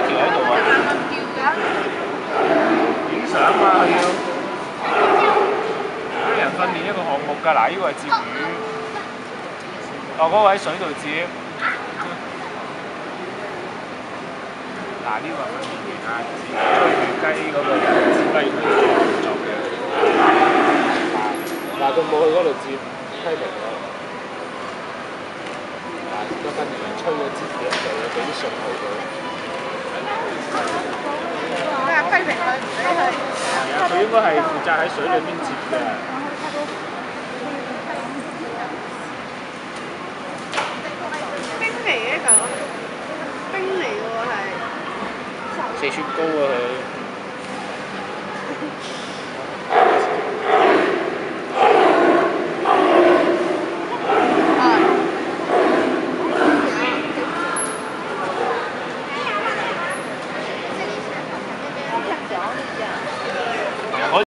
條喺度啊！影相嘛，佢要啲人訓練一個項目㗎。嗱，呢個係接魚，哦，嗰個喺水度接。嗱，呢個係訓練員啊，吹魚雞嗰個指揮佢動作嘅。嗱，佢冇去嗰度接雞鳴咯。嗱，個訓練員吹咗支嘢就會俾啲信號佢。 咩啊？批評佢唔俾佢。 係啊，佢應該係負責喺水裏邊接嘅。 冰嚟嘅嚿，冰嚟嘅喎係。 四川糕啊佢。